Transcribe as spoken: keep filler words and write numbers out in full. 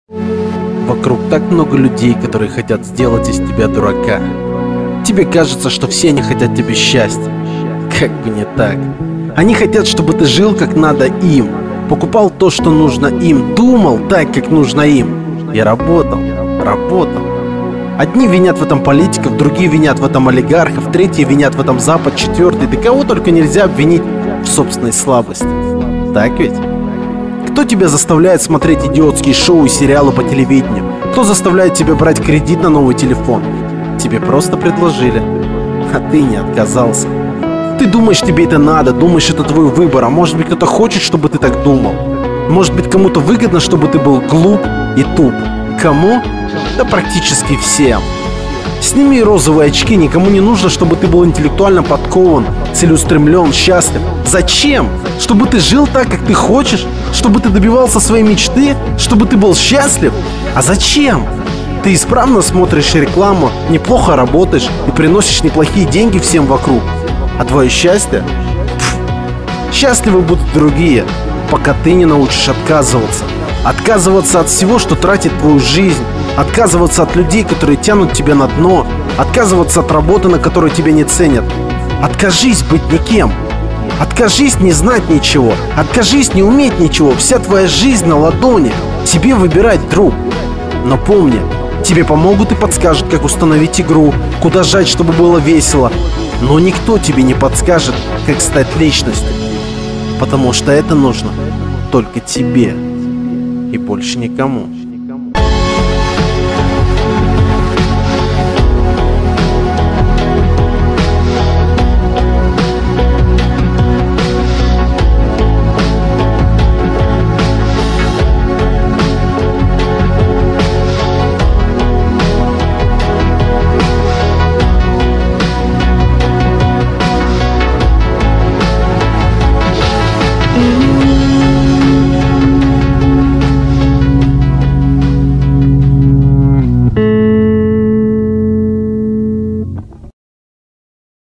Вокруг так много людей, которые хотят сделать из тебя дурака. Тебе кажется, что все они хотят тебе счастья. Как бы не так. Они хотят, чтобы ты жил как надо им, покупал то, что нужно им, думал так, как нужно им, и работал, работал. Одни винят в этом политиков, другие винят в этом олигархов, третьи винят в этом Запад, четвертый. Да кого только нельзя обвинить в собственной слабости. Так ведь? Кто тебя заставляет смотреть идиотские шоу и сериалы по телевидению? Кто заставляет тебя брать кредит на новый телефон? Тебе просто предложили, а ты не отказался. Ты думаешь, тебе это надо, думаешь, это твой выбор, а может быть, кто-то хочет, чтобы ты так думал. Может быть, кому-то выгодно, чтобы ты был глуп и туп. Кому? Да практически всем. Сними розовые очки, никому не нужно, чтобы ты был интеллектуально подкован, целеустремлен, счастлив. Зачем? Чтобы ты жил так, как ты хочешь? Чтобы ты добивался своей мечты? Чтобы ты был счастлив? А зачем? Ты исправно смотришь рекламу, неплохо работаешь и приносишь неплохие деньги всем вокруг. А твое счастье? Пф, счастливы будут другие, пока ты не научишь отказываться. Отказываться от всего, что тратит твою жизнь. Отказываться от людей, которые тянут тебя на дно. Отказываться от работы, на которой тебя не ценят. Откажись быть никем. Откажись не знать ничего. Откажись не уметь ничего. Вся твоя жизнь на ладони. Тебе выбирать, друг. Но помни, тебе помогут и подскажут, как установить игру, куда жать, чтобы было весело. Но никто тебе не подскажет, как стать личностью. Потому что это нужно только тебе и больше никому.